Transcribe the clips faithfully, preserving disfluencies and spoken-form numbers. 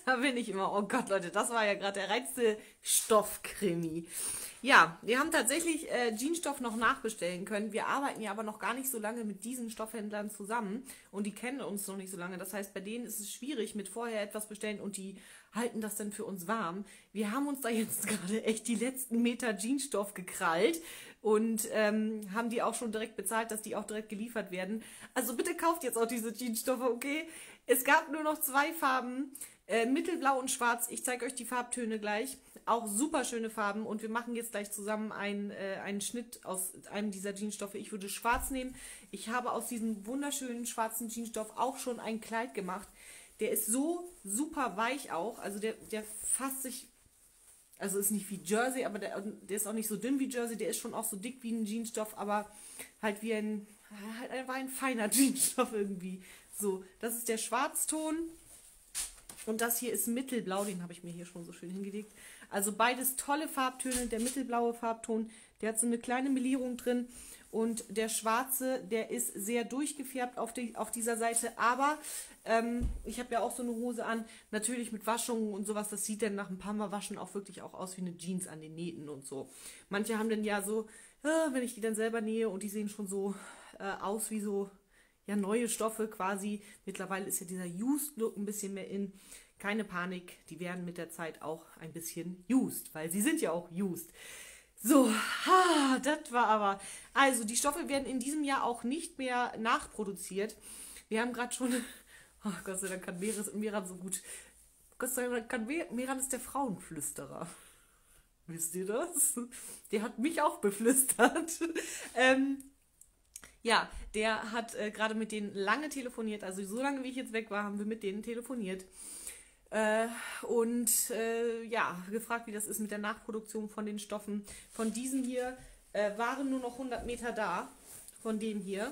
Da bin ich immer, oh Gott, Leute, das war ja gerade der reinste Stoffkrimi. Ja, wir haben tatsächlich äh, Jeansstoff noch nachbestellen können. Wir arbeiten ja aber noch gar nicht so lange mit diesen Stoffhändlern zusammen und die kennen uns noch nicht so lange. Das heißt, bei denen ist es schwierig mit vorher etwas bestellen und die halten das dann für uns warm. Wir haben uns da jetzt gerade echt die letzten Meter Jeansstoff gekrallt und ähm, haben die auch schon direkt bezahlt, dass die auch direkt geliefert werden. Also bitte kauft jetzt auch diese Jeansstoffe, okay? Es gab nur noch zwei Farben. Äh, Mittelblau und Schwarz. Ich zeige euch die Farbtöne gleich. Auch super schöne Farben und wir machen jetzt gleich zusammen einen, äh, einen Schnitt aus einem dieser Jeansstoffe. Ich würde Schwarz nehmen. Ich habe aus diesem wunderschönen schwarzen Jeansstoff auch schon ein Kleid gemacht. Der ist so super weich auch. Also der, der fasst sich, also ist nicht wie Jersey, aber der, der ist auch nicht so dünn wie Jersey. Der ist schon auch so dick wie ein Jeansstoff, aber halt wie ein, halt einfach ein feiner Jeansstoff irgendwie. So, das ist der Schwarzton. Und das hier ist Mittelblau, den habe ich mir hier schon so schön hingelegt. Also beides tolle Farbtöne. Der mittelblaue Farbton, der hat so eine kleine Melierung drin. Und der schwarze, der ist sehr durchgefärbt auf, die, auf dieser Seite. Aber ähm, ich habe ja auch so eine Hose an, natürlich mit Waschungen und sowas. Das sieht dann nach ein paar Mal Waschen auch wirklich auch aus wie eine Jeans an den Nähten und so. Manche haben dann ja so, äh, wenn ich die dann selber nähe und die sehen schon so äh, aus wie so... ja, neue Stoffe quasi. Mittlerweile ist ja dieser Used-Look ein bisschen mehr in. Keine Panik, die werden mit der Zeit auch ein bisschen used, weil sie sind ja auch used. So, ha, das war aber... Also, die Stoffe werden in diesem Jahr auch nicht mehr nachproduziert. Wir haben gerade schon... Oh, Gott sei Dank kann Meran so gut... Gott sei Dank kann Meran ist der Frauenflüsterer. Wisst ihr das? Der hat mich auch beflüstert. ähm... Ja, der hat äh, gerade mit denen lange telefoniert, also so lange wie ich jetzt weg war, haben wir mit denen telefoniert äh, und äh, ja, gefragt, wie das ist mit der Nachproduktion von den Stoffen. Von diesem hier äh, waren nur noch hundert Meter da, von dem hier.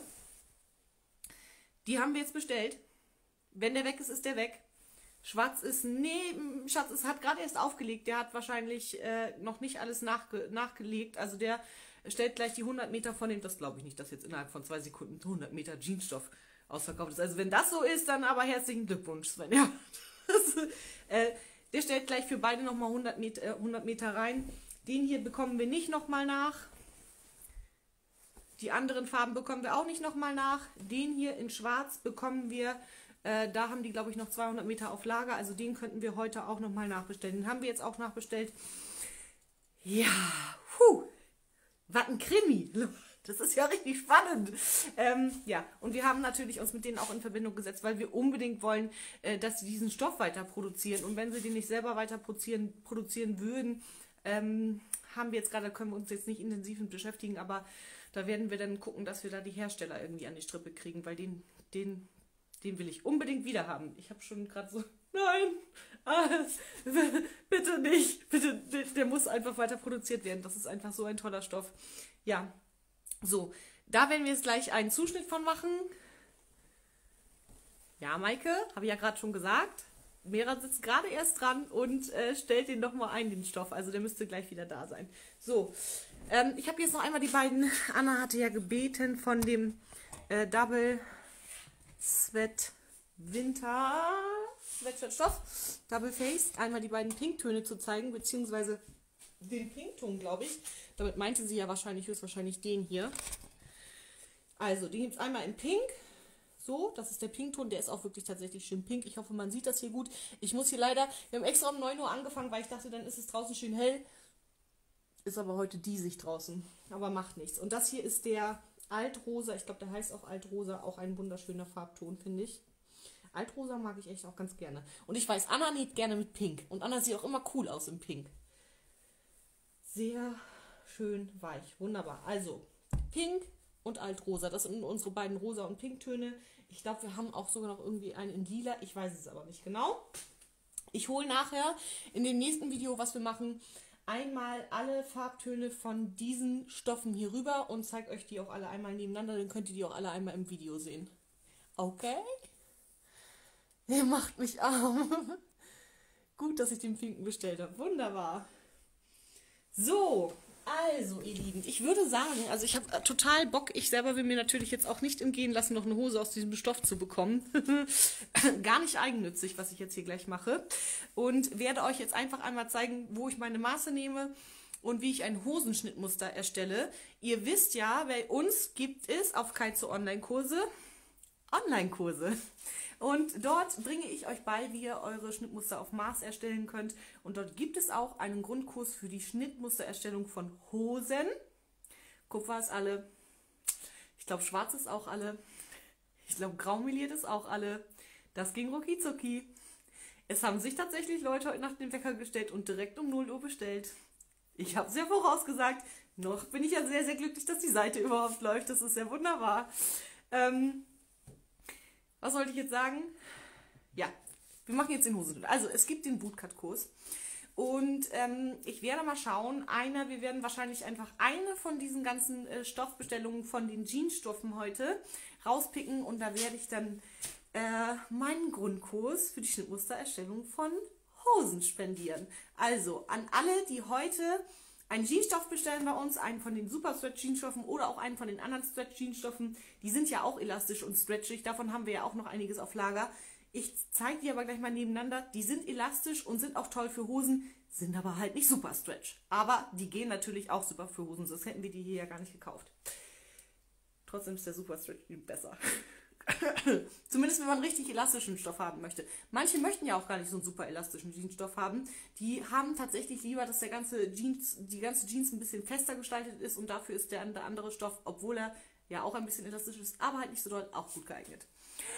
Die haben wir jetzt bestellt. Wenn der weg ist, ist der weg. Schwarz ist, nee, Schatz, es hat gerade erst aufgelegt, der hat wahrscheinlich äh, noch nicht alles nachge nachgelegt, also der stellt gleich die hundert Meter von dem, das glaube ich nicht, dass jetzt innerhalb von zwei Sekunden hundert Meter Jeansstoff ausverkauft ist. Also wenn das so ist, dann aber herzlichen Glückwunsch, Sven. Ja. Das, äh, der stellt gleich für beide nochmal hundert Meter, äh, hundert Meter rein. Den hier bekommen wir nicht nochmal nach. Die anderen Farben bekommen wir auch nicht nochmal nach. Den hier in Schwarz bekommen wir, äh, da haben die glaube ich noch zweihundert Meter auf Lager, also den könnten wir heute auch nochmal nachbestellen. Den haben wir jetzt auch nachbestellt. Ja, puh. Was ein Krimi. Das ist ja richtig spannend. Ähm, ja, und wir haben natürlich uns mit denen auch in Verbindung gesetzt, weil wir unbedingt wollen, äh, dass sie diesen Stoff weiter produzieren. Und wenn sie den nicht selber weiter produzieren, produzieren würden, ähm, haben wir jetzt gerade, können wir uns jetzt nicht intensiv mit beschäftigen, aber da werden wir dann gucken, dass wir da die Hersteller irgendwie an die Strippe kriegen, weil den, den, den will ich unbedingt wieder haben. Ich habe schon gerade so, nein, ah, bitte nicht, bitte, der muss einfach weiter produziert werden. Das ist einfach so ein toller Stoff. Ja, so, da werden wir jetzt gleich einen Zuschnitt von machen. Ja, Maike, habe ich ja gerade schon gesagt. Meran sitzt gerade erst dran und äh, stellt den nochmal ein, den Stoff. Also der müsste gleich wieder da sein. So, ähm, ich habe jetzt noch einmal die beiden, Anna hatte ja gebeten von dem äh, Double Sweat Winter Sweatshirtstoff, Double Faced, einmal die beiden Pinktöne zu zeigen, beziehungsweise den Pinkton, glaube ich. Damit meinte sie ja wahrscheinlich, höchstwahrscheinlich den hier. Also, den gibt es einmal in Pink. So, das ist der Pinkton, der ist auch wirklich tatsächlich schön pink. Ich hoffe, man sieht das hier gut. Ich muss hier leider, wir haben extra um neun Uhr angefangen, weil ich dachte, dann ist es draußen schön hell. Ist aber heute diesig draußen, aber macht nichts. Und das hier ist der Altrosa, ich glaube, der heißt auch Altrosa, auch ein wunderschöner Farbton, finde ich. Altrosa mag ich echt auch ganz gerne. Und ich weiß, Anna näht gerne mit Pink. Und Anna sieht auch immer cool aus im Pink. Sehr schön weich. Wunderbar. Also, Pink und Altrosa. Das sind unsere beiden Rosa- und Pinktöne. Ich glaube, wir haben auch sogar noch irgendwie einen in Lila. Ich weiß es aber nicht genau. Ich hole nachher in dem nächsten Video, was wir machen, einmal alle Farbtöne von diesen Stoffen hier rüber und zeige euch die auch alle einmal nebeneinander. Dann könnt ihr die auch alle einmal im Video sehen. Okay? Ihr macht mich arm. Gut, dass ich den Pinken bestellt habe. Wunderbar. So, Also, ihr Lieben, ich würde sagen, also ich habe total Bock, ich selber will mir natürlich jetzt auch nicht entgehen lassen, noch eine Hose aus diesem Stoff zu bekommen. Gar nicht eigennützig, was ich jetzt hier gleich mache. Und werde euch jetzt einfach einmal zeigen, wo ich meine Maße nehme und wie ich ein Hosenschnittmuster erstelle. Ihr wisst ja, bei uns gibt es auf Kaizo Online-Kurse, Online-Kurse. Und dort bringe ich euch bei, wie ihr eure Schnittmuster auf Maß erstellen könnt. Und dort gibt es auch einen Grundkurs für die Schnittmustererstellung von Hosen. Kupfer ist alle. Ich glaube, schwarz ist auch alle. Ich glaube, graumeliert ist auch alle. Das ging rucki zucki. Es haben sich tatsächlich Leute heute Nacht den Wecker gestellt und direkt um null Uhr bestellt. Ich habe es ja vorausgesagt. Noch bin ich ja sehr, sehr glücklich, dass die Seite überhaupt läuft. Das ist ja wunderbar. Ähm... Was wollte ich jetzt sagen? Ja, wir machen jetzt den Hosenschnitt. Also es gibt den Bootcut-Kurs und ähm, ich werde mal schauen, einer, wir werden wahrscheinlich einfach eine von diesen ganzen äh, Stoffbestellungen von den Jeansstoffen heute rauspicken und da werde ich dann äh, meinen Grundkurs für die Schnittmustererstellung von Hosen spendieren. Also an alle, die heute einen Jeansstoff bestellen bei uns, einen von den Super Stretch Jeansstoffen oder auch einen von den anderen Stretch Jeansstoffen. Die sind ja auch elastisch und stretchig, davon haben wir ja auch noch einiges auf Lager. Ich zeige die aber gleich mal nebeneinander. Die sind elastisch und sind auch toll für Hosen, sind aber halt nicht super stretch. Aber die gehen natürlich auch super für Hosen, sonst hätten wir die hier ja gar nicht gekauft. Trotzdem ist der Super Stretch besser. Zumindest wenn man richtig elastischen Stoff haben möchte. Manche möchten ja auch gar nicht so einen super elastischen Jeansstoff haben. Die haben tatsächlich lieber, dass der ganze Jeans, die ganze Jeans ein bisschen fester gestaltet ist und dafür ist der andere Stoff, obwohl er ja auch ein bisschen elastisch ist, aber halt nicht so doll, auch gut geeignet.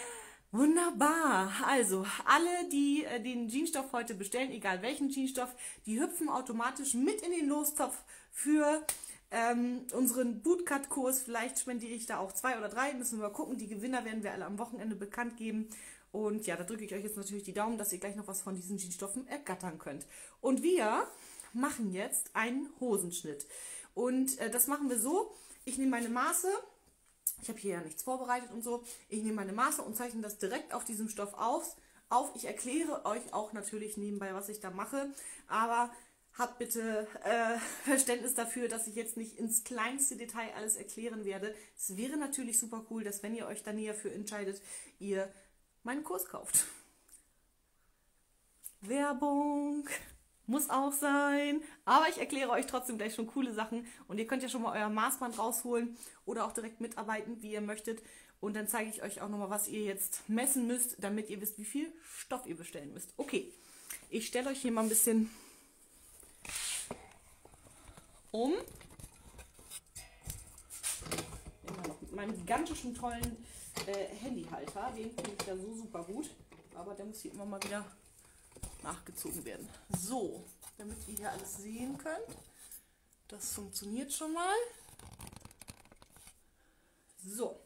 Wunderbar. Also, alle, die äh, den Jeansstoff heute bestellen, egal welchen Jeansstoff, die hüpfen automatisch mit in den Lostopf für Ähm, unseren Bootcut-Kurs. Vielleicht spendiere ich da auch zwei oder drei, müssen wir mal gucken. Die Gewinner werden wir alle am Wochenende bekannt geben. Und ja, da drücke ich euch jetzt natürlich die Daumen, dass ihr gleich noch was von diesen Jeansstoffen ergattern könnt. Und wir machen jetzt einen Hosenschnitt. Und äh, das machen wir so, ich nehme meine Maße, ich habe hier ja nichts vorbereitet und so, ich nehme meine Maße und zeichne das direkt auf diesem Stoff auf. auf. Ich erkläre euch auch natürlich nebenbei, was ich da mache, aber habt bitte äh, Verständnis dafür, dass ich jetzt nicht ins kleinste Detail alles erklären werde. Es wäre natürlich super cool, dass wenn ihr euch da näher für entscheidet, ihr meinen Kurs kauft. Werbung muss auch sein, aber ich erkläre euch trotzdem gleich schon coole Sachen und ihr könnt ja schon mal euer Maßband rausholen oder auch direkt mitarbeiten, wie ihr möchtet. Und dann zeige ich euch auch nochmal, was ihr jetzt messen müsst, damit ihr wisst, wie viel Stoff ihr bestellen müsst. Okay, ich stelle euch hier mal ein bisschen um. Immer noch mit meinem gigantischen, tollen äh, Handyhalter. Den finde ich ja so super gut. Aber der muss hier immer mal wieder nachgezogen werden. So, damit ihr hier alles sehen könnt. Das funktioniert schon mal. So.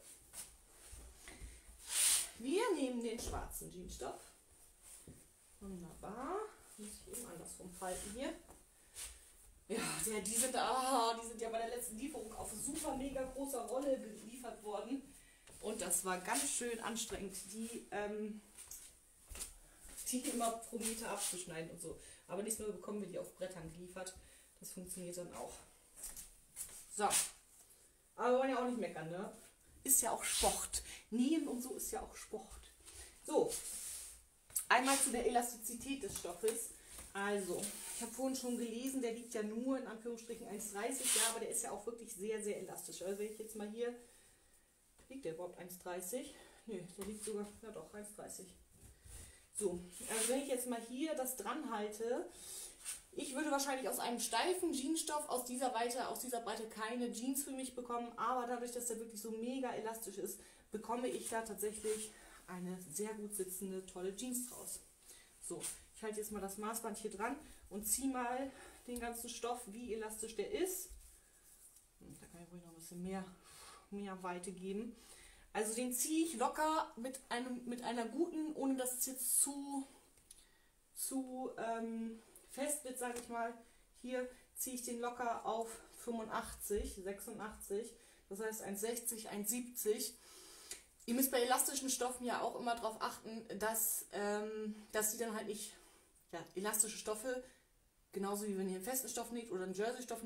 Wir nehmen den schwarzen Jeansstoff. Wunderbar. Muss ich eben andersrum falten hier. Ja, der, die, sind, ah, die sind ja bei der letzten Lieferung auf super mega großer Rolle geliefert worden. Und das war ganz schön anstrengend, die, ähm, die immer pro Meter abzuschneiden und so. Aber nächstes Mal bekommen wir die auf Brettern geliefert. Das funktioniert dann auch. So. Aber wir wollen ja auch nicht meckern, ne? Ist ja auch Sport. Nähen und so ist ja auch Sport. So. Einmal zu der Elastizität des Stoffes. Also, ich habe vorhin schon gelesen, der liegt ja nur in Anführungsstrichen eins Komma dreißig, ja, aber der ist ja auch wirklich sehr, sehr elastisch. Also wenn ich jetzt mal hier, liegt der überhaupt eins Komma dreißig? Nö, der liegt sogar, ja doch, eins Komma dreißig. So, also wenn ich jetzt mal hier das dran halte, ich würde wahrscheinlich aus einem steifen Jeansstoff aus dieser Weite, aus dieser Breite keine Jeans für mich bekommen, aber dadurch, dass der wirklich so mega elastisch ist, bekomme ich da tatsächlich eine sehr gut sitzende, tolle Jeans draus. So, ich halte jetzt mal das Maßband hier dran und ziehe mal den ganzen Stoff, wie elastisch der ist. Da kann ich ruhig noch ein bisschen mehr, mehr Weite geben. Also den ziehe ich locker mit, einem, mit einer guten, ohne dass es jetzt zu, zu ähm, fest wird, sage ich mal. Hier ziehe ich den locker auf fünfundachtzig, sechsundachtzig, das heißt eins Komma sechzig, eins Komma siebzig. Ihr müsst bei elastischen Stoffen ja auch immer darauf achten, dass, ähm, dass sie dann halt nicht, ja, elastische Stoffe, genauso wie wenn ihr einen festen Stoff nehmt oder einen Jersey-Stoff nehmt,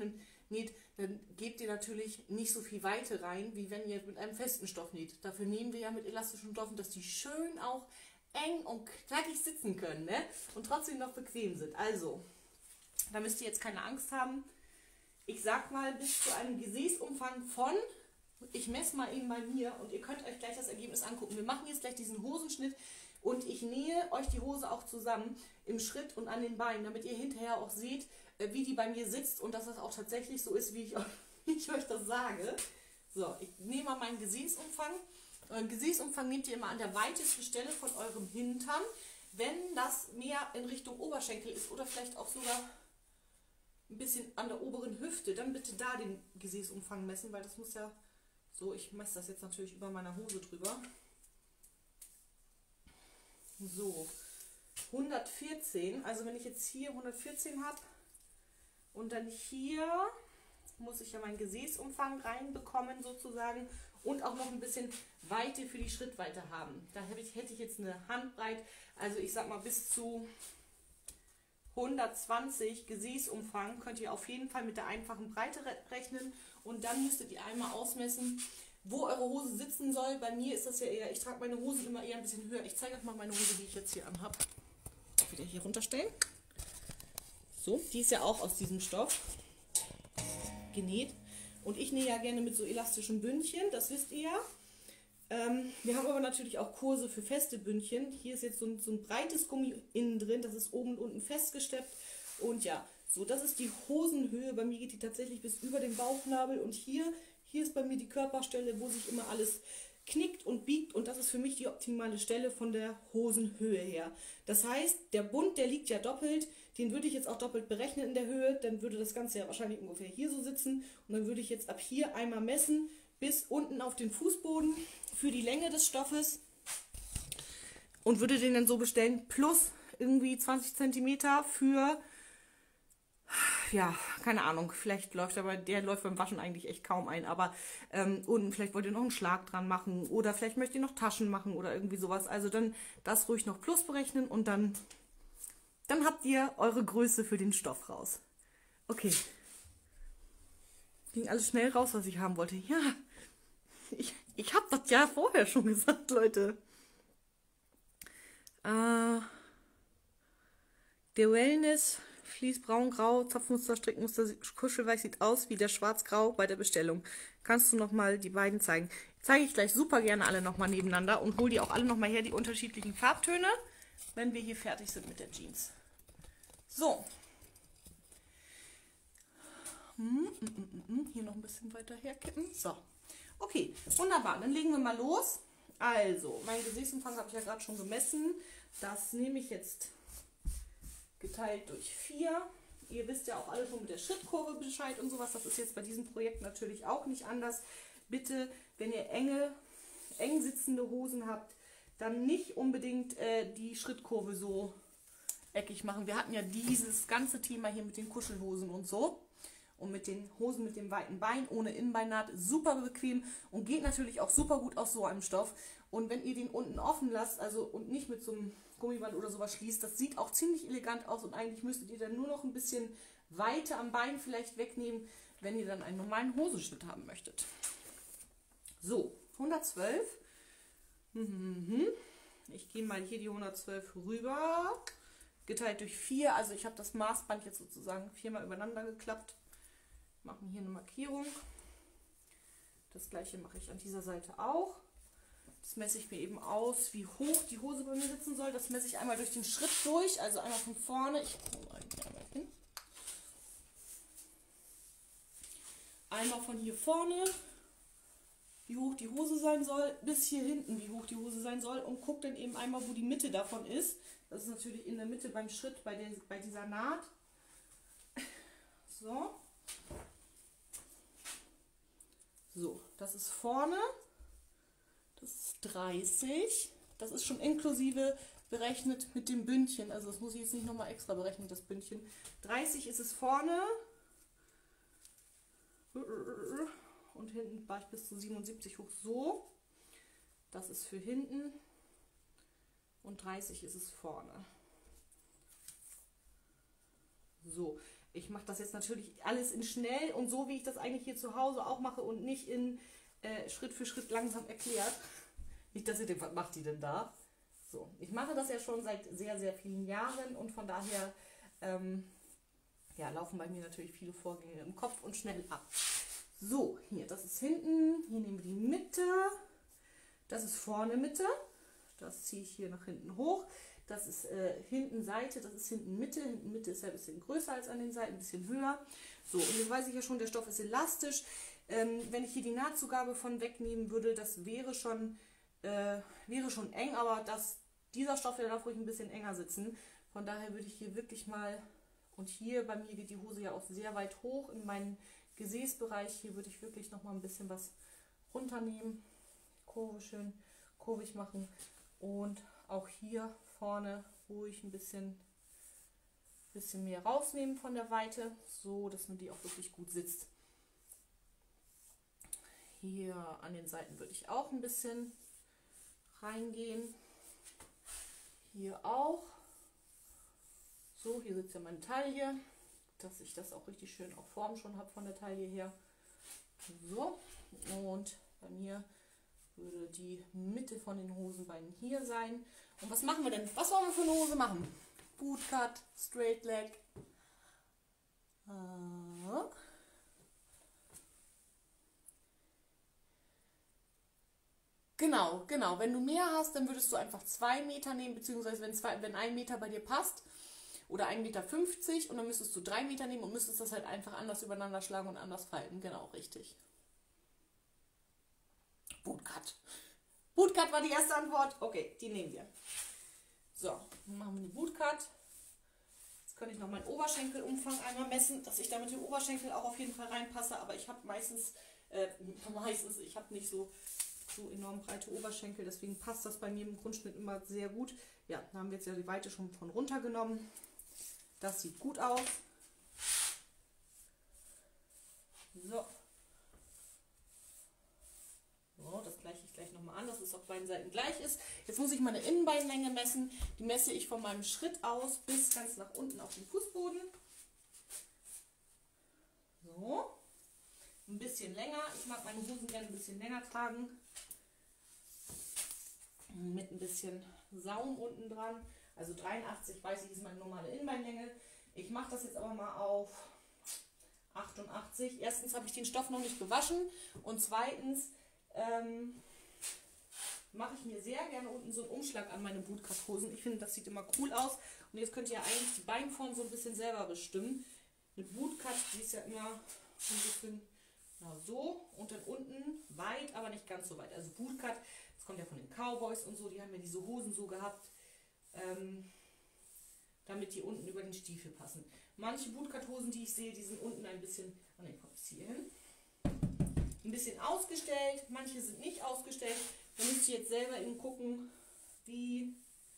näht, dann gebt ihr natürlich nicht so viel Weite rein, wie wenn ihr mit einem festen Stoff näht. Dafür nähen wir ja mit elastischen Stoffen, dass die schön auch eng und knackig sitzen können, ne? Und trotzdem noch bequem sind. Also, da müsst ihr jetzt keine Angst haben. Ich sag mal, bis zu einem Gesäßumfang von, ich messe mal eben bei mir und ihr könnt euch gleich das Ergebnis angucken. Wir machen jetzt gleich diesen Hosenschnitt und ich nähe euch die Hose auch zusammen im Schritt und an den Beinen, damit ihr hinterher auch seht, wie die bei mir sitzt und dass das auch tatsächlich so ist, wie ich, wie ich euch das sage. So, ich nehme mal meinen Gesäßumfang. Euren Gesäßumfang nehmt ihr immer an der weitesten Stelle von eurem Hintern. Wenn das mehr in Richtung Oberschenkel ist oder vielleicht auch sogar ein bisschen an der oberen Hüfte, dann bitte da den Gesäßumfang messen, weil das muss ja so, ich messe das jetzt natürlich über meiner Hose drüber. So, hundertvierzehn, also wenn ich jetzt hier hundertvierzehn habe und dann hier muss ich ja meinen Gesäßumfang reinbekommen sozusagen und auch noch ein bisschen Weite für die Schrittweite haben. Da hätte ich, hätte ich jetzt eine Handbreit, also ich sag mal bis zu hundertzwanzig Gesäßumfang könnt ihr auf jeden Fall mit der einfachen Breite rechnen und dann müsstet ihr einmal ausmessen, wo eure Hose sitzen soll. Bei mir ist das ja eher, ich trage meine Hosen immer eher ein bisschen höher. Ich zeige euch mal meine Hose, die ich jetzt hier anhabe. Wieder hier runterstellen. So, die ist ja auch aus diesem Stoff genäht und ich nähe ja gerne mit so elastischen Bündchen, das wisst ihr ja. Ähm, wir haben aber natürlich auch Kurse für feste Bündchen. Hier ist jetzt so ein, so ein breites Gummi innen drin, das ist oben und unten festgesteppt. Und ja, so das ist die Hosenhöhe. Bei mir geht die tatsächlich bis über den Bauchnabel. Und hier, hier ist bei mir die Körperstelle, wo sich immer alles knickt und biegt. Und das ist für mich die optimale Stelle von der Hosenhöhe her. Das heißt, der Bund, der liegt ja doppelt. Den würde ich jetzt auch doppelt berechnen in der Höhe. Dann würde das Ganze ja wahrscheinlich ungefähr hier so sitzen. Und dann würde ich jetzt ab hier einmal messen bis unten auf den Fußboden für die Länge des Stoffes und würde den dann so bestellen, plus irgendwie zwanzig Zentimeter für, ja, keine Ahnung, vielleicht läuft aber, der läuft beim Waschen eigentlich echt kaum ein, aber ähm, unten vielleicht wollt ihr noch einen Schlag dran machen oder vielleicht möchtet ihr noch Taschen machen oder irgendwie sowas, also dann das ruhig noch plus berechnen und dann, dann habt ihr eure Größe für den Stoff raus. Okay. Ging alles schnell raus, was ich haben wollte. Ja, ich, ich habe das ja vorher schon gesagt, Leute. Äh, der Wellness, Vlies braun-grau, Zapfmuster, Strickmuster, Kuschelweich sieht aus wie der schwarz-grau bei der Bestellung. Kannst du nochmal die beiden zeigen? Zeige ich gleich super gerne alle nochmal nebeneinander und hole die auch alle nochmal her, die unterschiedlichen Farbtöne, wenn wir hier fertig sind mit der Jeans. So. Hm, hm, hm, hm, hier noch ein bisschen weiter herkippen. So. Okay, wunderbar. Dann legen wir mal los. Also, mein Gesäßumfang habe ich ja gerade schon gemessen. Das nehme ich jetzt geteilt durch vier. Ihr wisst ja auch alle schon mit der Schrittkurve Bescheid und sowas. Das ist jetzt bei diesem Projekt natürlich auch nicht anders. Bitte, wenn ihr enge, eng sitzende Hosen habt, dann nicht unbedingt äh, die Schrittkurve so eckig machen. Wir hatten ja dieses ganze Thema hier mit den Kuschelhosen und so. Und mit den Hosen mit dem weiten Bein, ohne Innenbeinnaht, super bequem und geht natürlich auch super gut aus so einem Stoff. Und wenn ihr den unten offen lasst, also und nicht mit so einem Gummiband oder sowas schließt, das sieht auch ziemlich elegant aus und eigentlich müsstet ihr dann nur noch ein bisschen Weite am Bein vielleicht wegnehmen, wenn ihr dann einen normalen Hosenschnitt haben möchtet. So, hundertzwölf. Ich gehe mal hier die hundertzwölf rüber, geteilt durch vier, also ich habe das Maßband jetzt sozusagen viermal übereinander geklappt. Machen hier eine Markierung. Das gleiche mache ich an dieser Seite auch. Das messe ich mir eben aus, wie hoch die Hose bei mir sitzen soll. Das messe ich einmal durch den Schritt durch, also einmal von vorne. Ich mal einmal hin. Einmal von hier vorne, wie hoch die Hose sein soll, bis hier hinten, wie hoch die Hose sein soll. Und guckt dann eben einmal, wo die Mitte davon ist. Das ist natürlich in der Mitte beim Schritt, bei, der, bei dieser Naht. So. So, das ist vorne, das ist dreißig, das ist schon inklusive berechnet mit dem Bündchen, also das muss ich jetzt nicht nochmal extra berechnen, das Bündchen. dreißig ist es vorne und hinten war ich bis zu siebenundsiebzig hoch, so, das ist für hinten und dreißig ist es vorne. So, ich mache das jetzt natürlich alles in schnell und so, wie ich das eigentlich hier zu Hause auch mache und nicht in äh, Schritt für Schritt langsam erklärt. Nicht, dass ihr denkt, was macht die denn da? So, ich mache das ja schon seit sehr, sehr vielen Jahren und von daher ähm, ja, laufen bei mir natürlich viele Vorgänge im Kopf und schnell ab. So, hier, das ist hinten, hier nehmen wir die Mitte, das ist vorne Mitte, das ziehe ich hier nach hinten hoch, das ist äh, hinten Seite, das ist hinten Mitte, hinten Mitte ist ja ein bisschen größer als an den Seiten, ein bisschen höher. So, und jetzt weiß ich ja schon, der Stoff ist elastisch. Ähm, wenn ich hier die Nahtzugabe von wegnehmen würde, das wäre schon, äh, wäre schon eng, aber das, dieser Stoff, der darf ruhig ein bisschen enger sitzen. Von daher würde ich hier wirklich mal, und hier bei mir geht die Hose ja auch sehr weit hoch in meinen Gesäßbereich, hier würde ich wirklich noch mal ein bisschen was runternehmen, Kurve schön kurvig machen und auch hier vorne ruhig ein bisschen, bisschen mehr rausnehmen von der Weite, so dass man die auch wirklich gut sitzt. Hier an den Seiten würde ich auch ein bisschen reingehen, hier auch. So, hier sitzt ja meine Taille, dass ich das auch richtig schön auf Form schon habe von der Taille her. So, und bei mir würde die Mitte von den Hosenbeinen hier sein. Und was machen wir denn? Was wollen wir für eine Hose machen? Bootcut, Straight Leg. Ah. Genau, genau. Wenn du mehr hast, dann würdest du einfach zwei Meter nehmen, beziehungsweise wenn, zwei, wenn ein Meter bei dir passt, oder ein Meter fünfzig und dann müsstest du drei Meter nehmen und müsstest das halt einfach anders übereinander schlagen und anders falten. Genau, richtig. Bootcut. Bootcut war die erste Antwort. Okay, die nehmen wir. So, dann machen wir die Bootcut. Jetzt könnte ich noch meinen Oberschenkelumfang einmal messen, dass ich da mit dem Oberschenkel auch auf jeden Fall reinpasse. Aber ich habe meistens, äh, meistens, ich habe nicht so, so enorm breite Oberschenkel. Deswegen passt das bei mir im Grundschnitt immer sehr gut. Ja, da haben wir jetzt ja die Weite schon von runter genommen. Das sieht gut aus. So. So, das gleiche ich gleich nochmal an, dass es auf beiden Seiten gleich ist. Jetzt muss ich meine Innenbeinlänge messen. Die messe ich von meinem Schritt aus bis ganz nach unten auf den Fußboden. So. Ein bisschen länger. Ich mag meine Hosen gerne ein bisschen länger tragen. Mit ein bisschen Saum unten dran. Also dreiundachtzig, weiß ich, ist meine normale Innenbeinlänge. Ich mache das jetzt aber mal auf achtundachtzig. Erstens habe ich den Stoff noch nicht gewaschen und zweitens ähm, mache ich mir sehr gerne unten so einen Umschlag an meine Bootcut-Hosen. Ich finde, das sieht immer cool aus. Und jetzt könnt ihr ja eigentlich die Beinform so ein bisschen selber bestimmen. Mit Bootcut, die ist ja immer ein bisschen na, so und dann unten weit, aber nicht ganz so weit. Also Bootcut, das kommt ja von den Cowboys und so, die haben ja diese Hosen so gehabt. Ähm, damit die unten über den Stiefel passen. Manche Bootcut-Hosen, die ich sehe, die sind unten ein bisschen, oh ne, kommt es hier hin, ein bisschen ausgestellt, manche sind nicht ausgestellt. Da müsst ihr jetzt selber eben gucken, wie,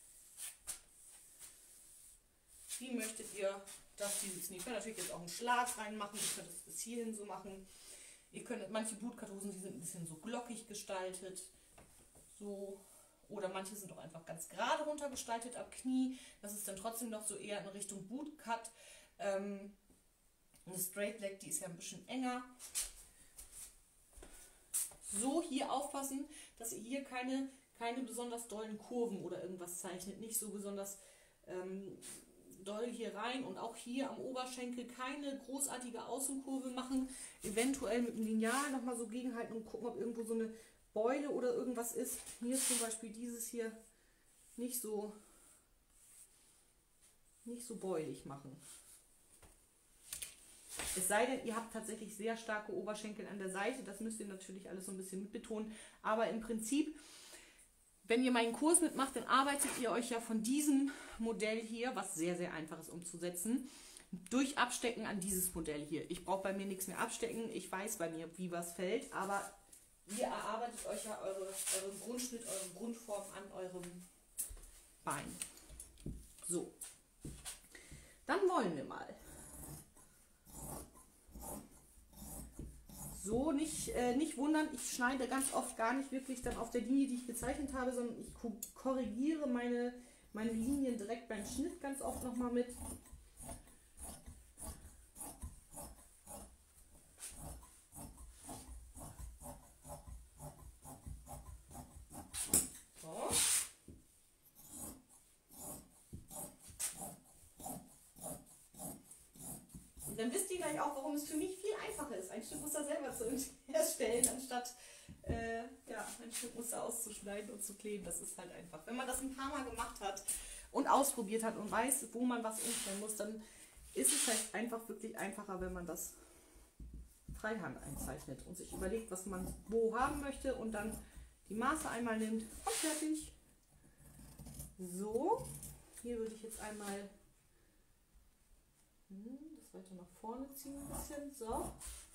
wie möchtet ihr das die sitzen. Ihr könnt natürlich jetzt auch einen Schlag reinmachen, ihr könnt es bis hierhin so machen. Ihr könnt, manche Bootcut-Hosen, die sind ein bisschen so glockig gestaltet, so. Oder manche sind auch einfach ganz gerade runter gestaltet ab Knie. Das ist dann trotzdem noch so eher in Richtung Bootcut. Ähm, eine Straight Leg, die ist ja ein bisschen enger. So, hier aufpassen, dass ihr hier keine, keine besonders dollen Kurven oder irgendwas zeichnet. Nicht so besonders ähm, doll hier rein. Und auch hier am Oberschenkel keine großartige Außenkurve machen. Eventuell mit dem Lineal nochmal so gegenhalten und gucken, ob irgendwo so eine Beule oder irgendwas ist. Hier ist zum Beispiel dieses hier nicht so nicht so beulig machen. Es sei denn, ihr habt tatsächlich sehr starke Oberschenkel an der Seite. Das müsst ihr natürlich alles so ein bisschen mitbetonen. Aber im Prinzip, wenn ihr meinen Kurs mitmacht, dann arbeitet ihr euch ja von diesem Modell hier, was sehr, sehr einfach ist umzusetzen, durch Abstecken an dieses Modell hier. Ich brauche bei mir nichts mehr abstecken. Ich weiß bei mir, wie was fällt, aber ihr erarbeitet euch ja eure, euren Grundschnitt, eure Grundform an eurem Bein. So, dann wollen wir mal. So, nicht, äh, nicht wundern, ich schneide ganz oft gar nicht wirklich dann auf der Linie, die ich gezeichnet habe, sondern ich korrigiere meine, meine Linien direkt beim Schnitt ganz oft nochmal mit. gleich auch, warum es für mich viel einfacher ist, ein Schnittmuster selber zu erstellen, anstatt äh, ja, ein Schnittmuster auszuschneiden und zu kleben. Das ist halt einfach. Wenn man das ein paar Mal gemacht hat und ausprobiert hat und weiß, wo man was umstellen muss, dann ist es halt einfach wirklich einfacher, wenn man das freihand einzeichnet und sich überlegt, was man wo haben möchte und dann die Maße einmal nimmt und fertig. So, hier würde ich jetzt einmal das weiter nach vorne ziehen ein bisschen. So.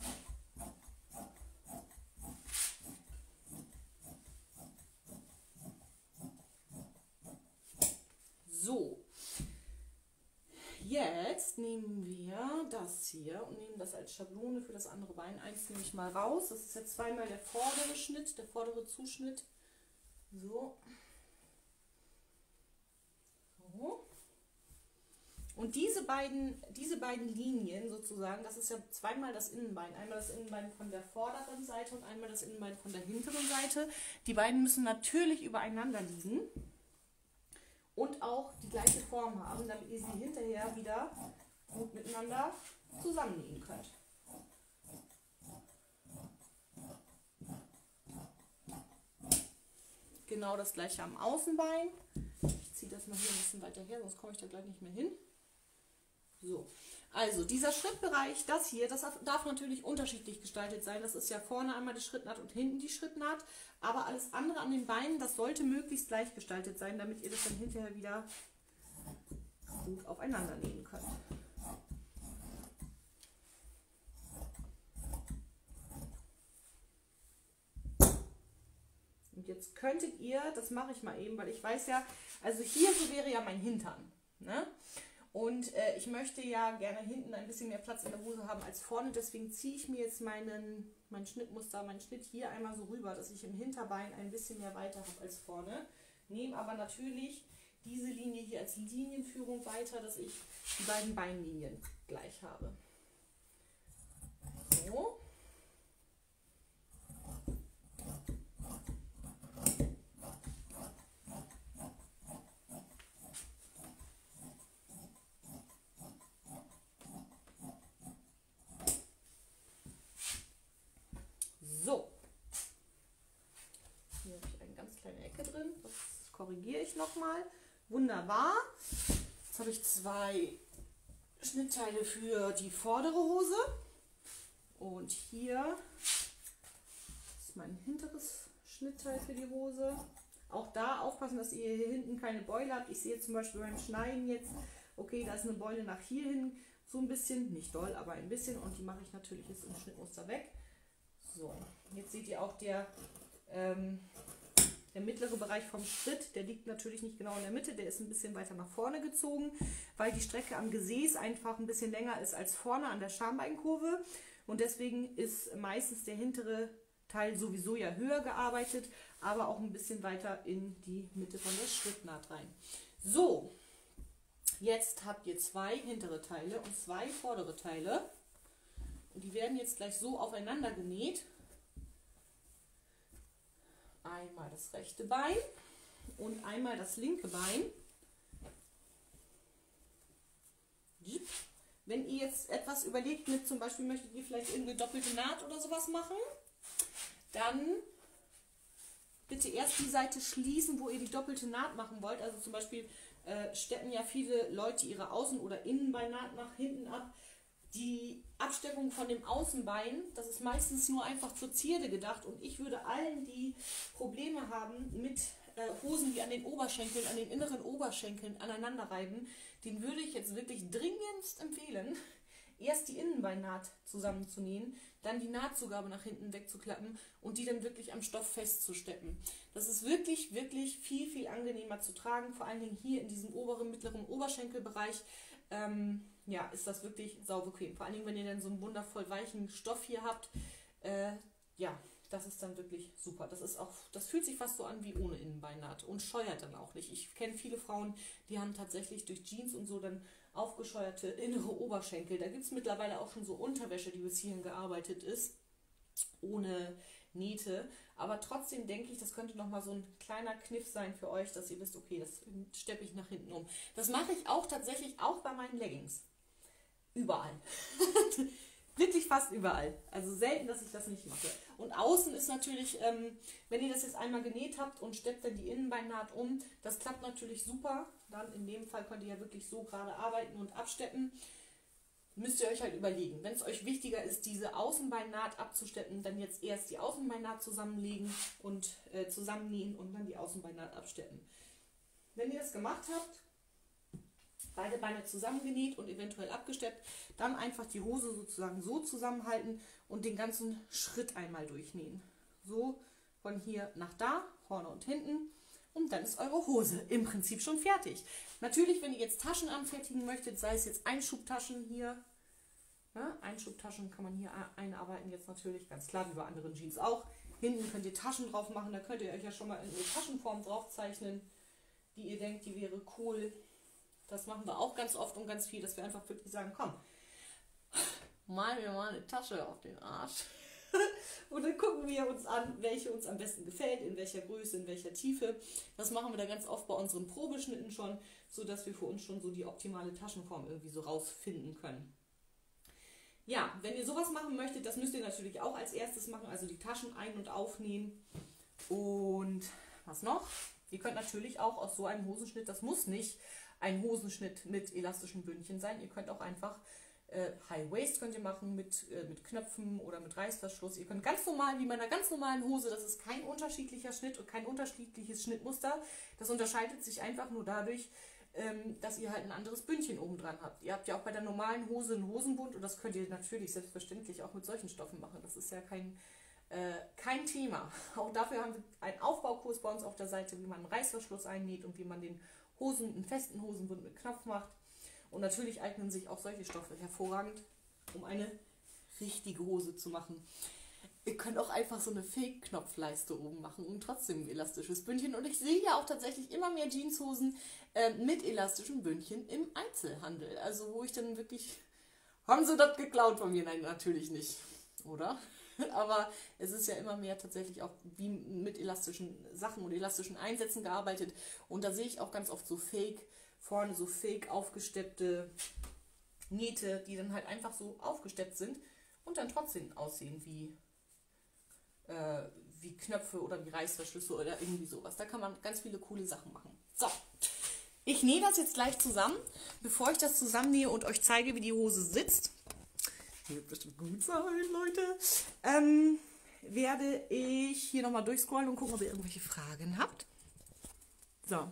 So. Jetzt nehmen wir das hier und nehmen das als Schablone für das andere Bein. Eins nehme ich mal raus. Das ist jetzt zweimal der vordere Schnitt, der vordere Zuschnitt. So. So. Und diese beiden, diese beiden Linien sozusagen, das ist ja zweimal das Innenbein. Einmal das Innenbein von der vorderen Seite und einmal das Innenbein von der hinteren Seite. Die beiden müssen natürlich übereinander liegen und auch die gleiche Form haben, damit ihr sie hinterher wieder gut miteinander zusammennähen könnt. Genau das gleiche am Außenbein. Ich ziehe das mal hier ein bisschen weiter her, sonst komme ich da gleich nicht mehr hin. So, also dieser Schrittbereich, das hier, das darf natürlich unterschiedlich gestaltet sein. Das ist ja vorne einmal die Schrittnaht und hinten die Schrittnaht. Aber alles andere an den Beinen, das sollte möglichst gleich gestaltet sein, damit ihr das dann hinterher wieder gut aufeinander nähen könnt. Und jetzt könntet ihr, das mache ich mal eben, weil ich weiß ja, also hier so wäre ja mein Hintern, ne? Und äh, ich möchte ja gerne hinten ein bisschen mehr Platz in der Hose haben als vorne. Deswegen ziehe ich mir jetzt meinen, mein Schnittmuster, meinen Schnitt hier einmal so rüber, dass ich im Hinterbein ein bisschen mehr weiter habe als vorne. Nehme aber natürlich diese Linie hier als Linienführung weiter, dass ich die beiden Beinlinien gleich habe. So. So, hier habe ich eine ganz kleine Ecke drin, das korrigiere ich nochmal. Wunderbar, jetzt habe ich zwei Schnittteile für die vordere Hose und hier ist mein hinteres Schnittteil für die Hose. Auch da aufpassen, dass ihr hier hinten keine Beule habt. Ich sehe zum Beispiel beim Schneiden jetzt, okay, da ist eine Beule nach hier hin, so ein bisschen, nicht doll, aber ein bisschen, und die mache ich natürlich jetzt im Schnittmuster weg. So, jetzt seht ihr auch der, ähm, der mittlere Bereich vom Schritt, der liegt natürlich nicht genau in der Mitte, der ist ein bisschen weiter nach vorne gezogen, weil die Strecke am Gesäß einfach ein bisschen länger ist als vorne an der Schambeinkurve, und deswegen ist meistens der hintere Teil sowieso ja höher gearbeitet, aber auch ein bisschen weiter in die Mitte von der Schrittnaht rein. So, jetzt habt ihr zwei hintere Teile und zwei vordere Teile. Und die werden jetzt gleich so aufeinander genäht. Einmal das rechte Bein und einmal das linke Bein. Wenn ihr jetzt etwas überlegt mit, zum Beispiel möchtet ihr vielleicht irgendeine doppelte Naht oder sowas machen, dann bitte erst die Seite schließen, wo ihr die doppelte Naht machen wollt. Also zum Beispiel äh, steppen ja viele Leute ihre Außen- oder Innenbeinnaht nach hinten ab. Die Absteckung von dem Außenbein, das ist meistens nur einfach zur Zierde gedacht, und ich würde allen, die Probleme haben mit äh, Hosen, die an den Oberschenkeln, an den inneren Oberschenkeln aneinander reiben, den würde ich jetzt wirklich dringendst empfehlen, erst die Innenbeinnaht zusammenzunähen, dann die Nahtzugabe nach hinten wegzuklappen und die dann wirklich am Stoff festzusteppen. Das ist wirklich, wirklich viel, viel angenehmer zu tragen, vor allen Dingen hier in diesem oberen, mittleren Oberschenkelbereich. Ähm, ja, ist das wirklich saubequem. Vor allen Dingen, wenn ihr dann so einen wundervoll weichen Stoff hier habt, äh, ja, das ist dann wirklich super. Das ist auch, das fühlt sich fast so an wie ohne Innenbeinnaht und scheuert dann auch nicht. Ich kenne viele Frauen, die haben tatsächlich durch Jeans und so dann aufgescheuerte innere Oberschenkel. Da gibt es mittlerweile auch schon so Unterwäsche, die bis hierhin gearbeitet ist, ohne Nähte. Aber trotzdem denke ich, das könnte nochmal so ein kleiner Kniff sein für euch, dass ihr wisst, okay, das steppe ich nach hinten um. Das mache ich auch tatsächlich auch bei meinen Leggings. Überall. Wirklich fast überall. Also selten, dass ich das nicht mache. Und außen ist natürlich, ähm, wenn ihr das jetzt einmal genäht habt und steppt dann die Innenbeinnaht um, das klappt natürlich super. Dann in dem Fall könnt ihr ja wirklich so gerade arbeiten und absteppen. Müsst ihr euch halt überlegen. Wenn es euch wichtiger ist, diese Außenbeinnaht abzusteppen, dann jetzt erst die Außenbeinnaht zusammenlegen und äh, zusammennähen und dann die Außenbeinnaht absteppen. Wenn ihr das gemacht habt, beide Beine zusammengenäht und eventuell abgesteppt, dann einfach die Hose sozusagen so zusammenhalten und den ganzen Schritt einmal durchnähen. So von hier nach da, vorne und hinten. Und dann ist eure Hose im Prinzip schon fertig. Natürlich, wenn ihr jetzt Taschen anfertigen möchtet, sei es jetzt Einschubtaschen hier, ja, Einschubtaschen kann man hier einarbeiten, jetzt natürlich ganz klar, wie bei anderen Jeans auch. Hinten könnt ihr Taschen drauf machen, da könnt ihr euch ja schon mal in eine Taschenform drauf zeichnen, die ihr denkt, die wäre cool. Das machen wir auch ganz oft und ganz viel, dass wir einfach wirklich sagen, komm, malen wir mal eine Tasche auf den Arsch. Und dann gucken wir uns an, welche uns am besten gefällt, in welcher Größe, in welcher Tiefe. Das machen wir da ganz oft bei unseren Probeschnitten schon, sodass wir für uns schon so die optimale Taschenform irgendwie so rausfinden können. Ja, wenn ihr sowas machen möchtet, das müsst ihr natürlich auch als erstes machen, also die Taschen ein- und aufnähen. Und was noch? Ihr könnt natürlich auch aus so einem Hosenschnitt, das muss nicht ein Hosenschnitt mit elastischen Bündchen sein, ihr könnt auch einfach äh, High Waist könnt ihr machen mit, äh, mit Knöpfen oder mit Reißverschluss. Ihr könnt ganz normal, wie bei einer ganz normalen Hose, das ist kein unterschiedlicher Schnitt und kein unterschiedliches Schnittmuster. Das unterscheidet sich einfach nur dadurch, ähm, dass ihr halt ein anderes Bündchen oben dran habt. Ihr habt ja auch bei der normalen Hose einen Hosenbund und das könnt ihr natürlich selbstverständlich auch mit solchen Stoffen machen. Das ist ja kein, äh, kein Thema. Auch dafür haben wir einen Aufbaukurs bei uns auf der Seite, wie man einen Reißverschluss einnäht und wie man den Hosen, einen festen Hosenbund mit Knopf macht. Und natürlich eignen sich auch solche Stoffe hervorragend, um eine richtige Hose zu machen. Ihr könnt auch einfach so eine Fake-Knopfleiste oben machen und trotzdem ein elastisches Bündchen. Und ich sehe ja auch tatsächlich immer mehr Jeanshosen äh, mit elastischen Bündchen im Einzelhandel. Also wo ich dann wirklich... Haben sie das geklaut von mir? Nein, natürlich nicht. Oder? Aber es ist ja immer mehr tatsächlich auch wie mit elastischen Sachen und elastischen Einsätzen gearbeitet. Und da sehe ich auch ganz oft so Fake, vorne so fake aufgesteppte Nähte, die dann halt einfach so aufgesteppt sind und dann trotzdem aussehen wie, äh, wie Knöpfe oder wie Reißverschlüsse oder irgendwie sowas. Da kann man ganz viele coole Sachen machen. So, ich nähe das jetzt gleich zusammen. Bevor ich das zusammennähe und euch zeige, wie die Hose sitzt, wird bestimmt gut sein, Leute, ähm, werde ich hier nochmal durchscrollen und gucken, ob ihr irgendwelche Fragen habt. So.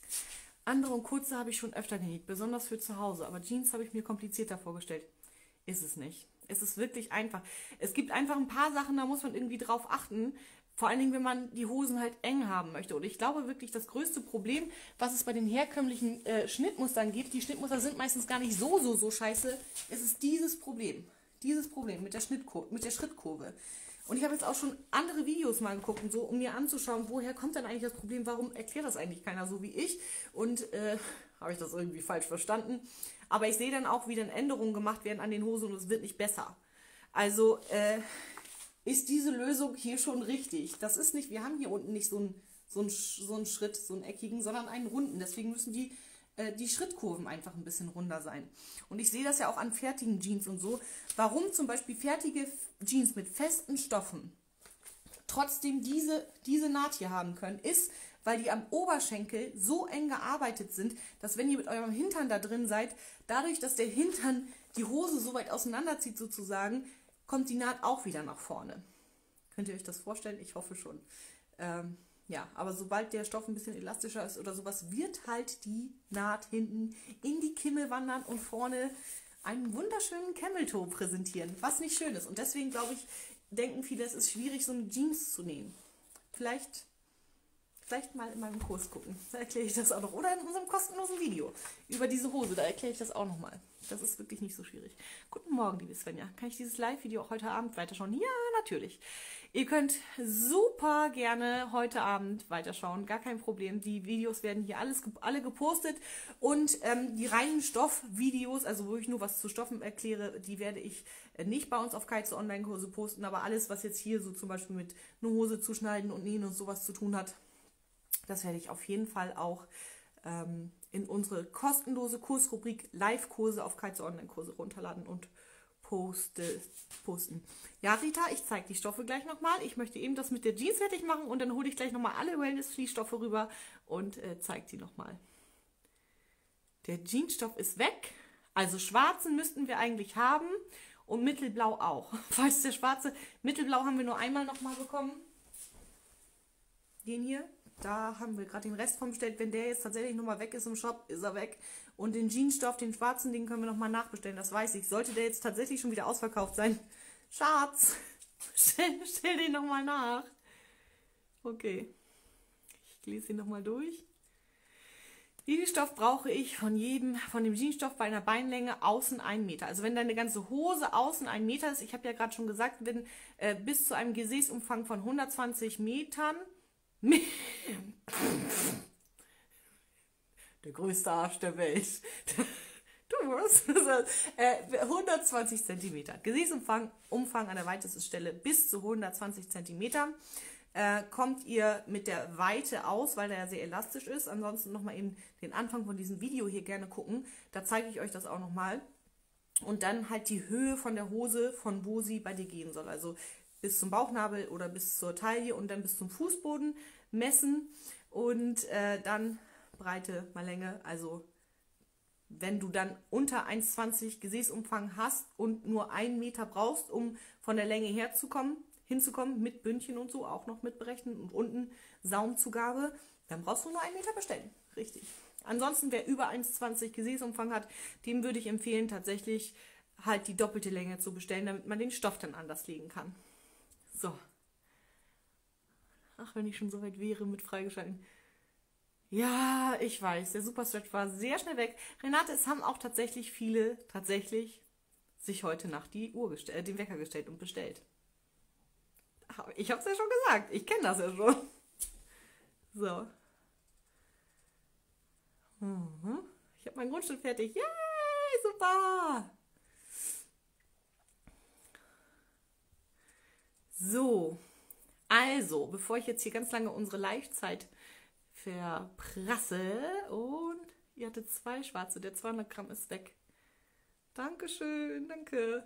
Andere und kurze habe ich schon öfter genäht, besonders für zu Hause. Aber Jeans habe ich mir komplizierter vorgestellt. Ist es nicht. Es ist wirklich einfach. Es gibt einfach ein paar Sachen, da muss man irgendwie drauf achten. Vor allen Dingen, wenn man die Hosen halt eng haben möchte. Und ich glaube wirklich, das größte Problem, was es bei den herkömmlichen äh, Schnittmustern gibt, die Schnittmuster sind meistens gar nicht so, so, so scheiße. Es ist dieses Problem. Dieses Problem mit der, Schnittkur mit der Schrittkurve. Und ich habe jetzt auch schon andere Videos mal geguckt, so, um mir anzuschauen, woher kommt dann eigentlich das Problem, warum erklärt das eigentlich keiner so wie ich? Und äh, habe ich das irgendwie falsch verstanden? Aber ich sehe dann auch, wie dann Änderungen gemacht werden an den Hosen und es wird nicht besser. Also äh, ist diese Lösung hier schon richtig. Das ist nicht, wir haben hier unten nicht so einen so einen, so einen Schritt, so einen eckigen, sondern einen runden. Deswegen müssen die die Schrittkurven einfach ein bisschen runder sein. Und ich sehe das ja auch an fertigen Jeans und so. Warum zum Beispiel fertige Jeans mit festen Stoffen trotzdem diese, diese Naht hier haben können, ist, weil die am Oberschenkel so eng gearbeitet sind, dass wenn ihr mit eurem Hintern da drin seid, dadurch, dass der Hintern die Hose so weit auseinanderzieht sozusagen, kommt die Naht auch wieder nach vorne. Könnt ihr euch das vorstellen? Ich hoffe schon. Ähm, Ja, aber sobald der Stoff ein bisschen elastischer ist oder sowas, wird halt die Naht hinten in die Kimme wandern und vorne einen wunderschönen Camel-Toe präsentieren, was nicht schön ist. Und deswegen, glaube ich, denken viele, es ist schwierig, so eine Jeans zu nähen. Vielleicht, vielleicht mal in meinem Kurs gucken, da erkläre ich das auch noch. Oder in unserem kostenlosen Video über diese Hose, da erkläre ich das auch nochmal. Das ist wirklich nicht so schwierig. Guten Morgen, liebe Svenja. Kann ich dieses Live-Video auch heute Abend weiterschauen? Ja, natürlich. Ihr könnt super gerne heute Abend weiterschauen, gar kein Problem. Die Videos werden hier alles, alle gepostet und ähm, die reinen Stoffvideos, also wo ich nur was zu Stoffen erkläre, die werde ich äh, nicht bei uns auf Keize Online-Kurse posten, aber alles, was jetzt hier so zum Beispiel mit einer Hose zuschneiden und nähen und sowas zu tun hat, das werde ich auf jeden Fall auch ähm, in unsere kostenlose Kursrubrik Live-Kurse auf Kaiser Online-Kurse runterladen und poste, posten. Ja, Rita, ich zeige die Stoffe gleich nochmal. Ich möchte eben das mit der Jeans fertig machen und dann hole ich gleich nochmal alle Wellness-Fließstoffe rüber und äh, zeige die nochmal. Der Jeansstoff ist weg. Also schwarzen müssten wir eigentlich haben und mittelblau auch. Falls der schwarze, mittelblau haben wir nur einmal nochmal bekommen. Den hier, da haben wir gerade den Rest von bestellt. Wenn der jetzt tatsächlich nochmal weg ist im Shop, ist er weg. Und den Jeansstoff, den schwarzen, den können wir nochmal nachbestellen, das weiß ich. Sollte der jetzt tatsächlich schon wieder ausverkauft sein, Schatz, stell, stell den nochmal nach. Okay, ich lese ihn nochmal durch. Wie viel Stoff brauche ich von jedem, von dem Jeansstoff bei einer Beinlänge außen einen Meter? Also wenn deine ganze Hose außen ein Meter ist, ich habe ja gerade schon gesagt, wenn äh, bis zu einem Gesäßumfang von hundertzwanzig Metern, der größte Arsch der Welt, du was? äh, hundertzwanzig Zentimeter. Gesäßumfang, Umfang an der weitesten Stelle bis zu hundertzwanzig Zentimeter. Äh, kommt ihr mit der Weite aus, weil der ja sehr elastisch ist. Ansonsten nochmal eben den Anfang von diesem Video hier gerne gucken. Da zeige ich euch das auch nochmal. Und dann halt die Höhe von der Hose, von wo sie bei dir gehen soll. Also bis zum Bauchnabel oder bis zur Taille und dann bis zum Fußboden messen. Und äh, dann Breite mal Länge. Also wenn du dann unter eins Komma zwanzig Gesäßumfang hast und nur einen Meter brauchst, um von der Länge herzukommen, hinzukommen, mit Bündchen und so auch noch mitberechnen und unten Saumzugabe, dann brauchst du nur einen Meter bestellen. Richtig. Ansonsten, wer über eins Komma zwanzig Gesäßumfang hat, dem würde ich empfehlen, tatsächlich halt die doppelte Länge zu bestellen, damit man den Stoff dann anders legen kann. So. Ach, wenn ich schon so weit wäre mit freigeschalten. Ja, ich weiß, der Superstretch war sehr schnell weg. Renate, es haben auch tatsächlich viele, tatsächlich, sich heute Nacht die Uhr gestellt, äh, den Wecker gestellt und bestellt. Ich habe es ja schon gesagt. Ich kenne das ja schon. So. Mhm. Ich habe mein Grundstück fertig. Yay, super. So. Also, bevor ich jetzt hier ganz lange unsere Live-Zeit verprasse und ihr hattet zwei schwarze, der zweihundert Gramm ist weg. Dankeschön, danke.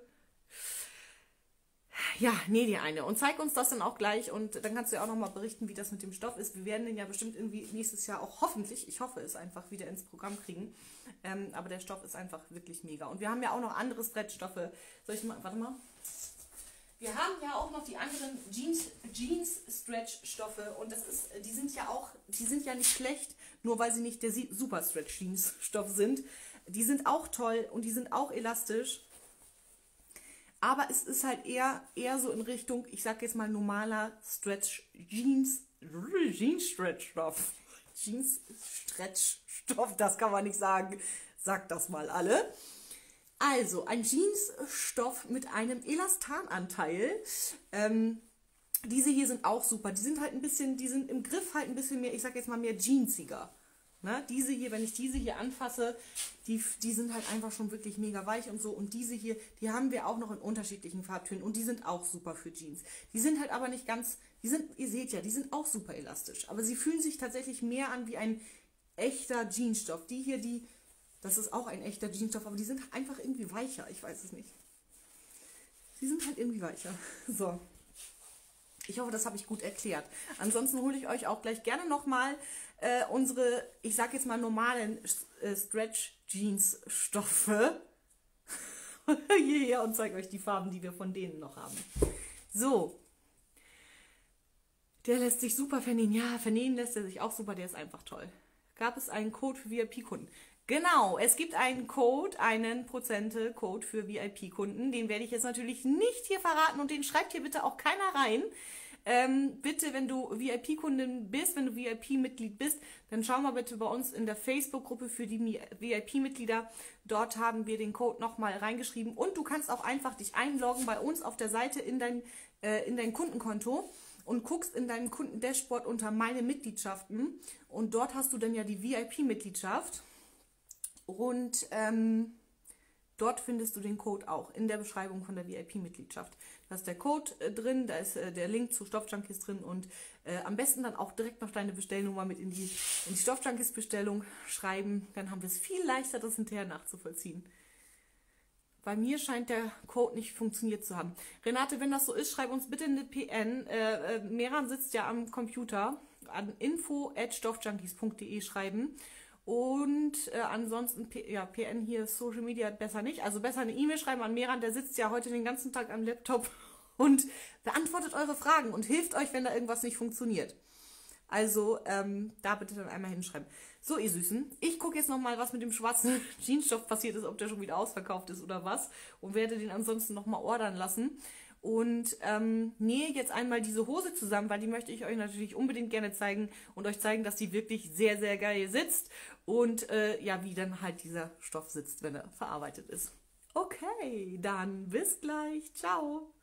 Ja, näh dir eine und zeig uns das dann auch gleich und dann kannst du ja auch nochmal berichten, wie das mit dem Stoff ist. Wir werden den ja bestimmt irgendwie nächstes Jahr auch hoffentlich, ich hoffe es einfach, wieder ins Programm kriegen. Ähm, aber der Stoff ist einfach wirklich mega. Und wir haben ja auch noch andere Stretchstoffe. Soll ich mal, warte mal. Wir haben ja auch noch die anderen Jeans, Jeans Stretch-Stoffe und das ist, die sind ja auch, die sind ja nicht schlecht, nur weil sie nicht der Super Stretch Jeans Stoff sind. Die sind auch toll und die sind auch elastisch. Aber es ist halt eher, eher so in Richtung, ich sag jetzt mal normaler Stretch Jeans, Jeans Stretch Stoff. Jeans Stretch Stoff, das kann man nicht sagen. Sagt das mal alle. Also, ein Jeansstoff mit einem Elastananteil. Ähm, diese hier sind auch super. Die sind halt ein bisschen, die sind im Griff halt ein bisschen mehr, ich sag jetzt mal mehr jeansiger. Ne? Diese hier, wenn ich diese hier anfasse, die, die sind halt einfach schon wirklich mega weich und so. Und diese hier, die haben wir auch noch in unterschiedlichen Farbtönen und die sind auch super für Jeans. Die sind halt aber nicht ganz, die sind, ihr seht ja, die sind auch super elastisch. Aber sie fühlen sich tatsächlich mehr an wie ein echter Jeansstoff. Die hier, die, das ist auch ein echter Jeansstoff, aber die sind einfach irgendwie weicher. Ich weiß es nicht. Die sind halt irgendwie weicher. So. Ich hoffe, das habe ich gut erklärt. Ansonsten hole ich euch auch gleich gerne nochmal äh, unsere, ich sag jetzt mal normalen äh, Stretch-Jeans-Stoffe hierher und zeige euch die Farben, die wir von denen noch haben. So. Der lässt sich super vernähen. Ja, vernähen lässt er sich auch super. Der ist einfach toll. Gab es einen Code für V I P-Kunden? Genau, es gibt einen Code, einen Prozente-Code für V I P-Kunden. Den werde ich jetzt natürlich nicht hier verraten und den schreibt hier bitte auch keiner rein. Ähm, bitte, wenn du V I P-Kundin bist, wenn du V I P-Mitglied bist, dann schau mal bitte bei uns in der Facebook-Gruppe für die V I P-Mitglieder. Dort haben wir den Code nochmal reingeschrieben und du kannst auch einfach dich einloggen bei uns auf der Seite in dein, äh, in dein Kundenkonto und guckst in deinem Kundendashboard unter meine Mitgliedschaften und dort hast du dann ja die V I P-Mitgliedschaft. Und ähm, Dort findest du den Code auch in der Beschreibung von der V I P-Mitgliedschaft. Da ist der Code äh, drin, da ist äh, der Link zu Stoffjunkies drin und äh, am besten dann auch direkt noch deine Bestellnummer mit in die, in die Stoffjunkies-Bestellung schreiben. Dann haben wir es viel leichter, das hinterher nachzuvollziehen. Bei mir scheint der Code nicht funktioniert zu haben. Renate, wenn das so ist, schreib uns bitte eine P N. Äh, äh, Meran sitzt ja am Computer. An info at stoffjunkies punkt de schreiben. Und äh, ansonsten, P ja, P N hier, Social Media besser nicht. Also besser eine E-Mail schreiben an Meran, der sitzt ja heute den ganzen Tag am Laptop und beantwortet eure Fragen und hilft euch, wenn da irgendwas nicht funktioniert. Also ähm, da bitte dann einmal hinschreiben. So, ihr Süßen, ich gucke jetzt nochmal, was mit dem schwarzen Jeansstoff passiert ist, ob der schon wieder ausverkauft ist oder was. Und werde den ansonsten nochmal ordern lassen. Und ähm, nähe jetzt einmal diese Hose zusammen, weil die möchte ich euch natürlich unbedingt gerne zeigen und euch zeigen, dass die wirklich sehr, sehr geil sitzt. Und äh, ja, wie dann halt dieser Stoff sitzt, wenn er verarbeitet ist. Okay, dann bis gleich. Ciao.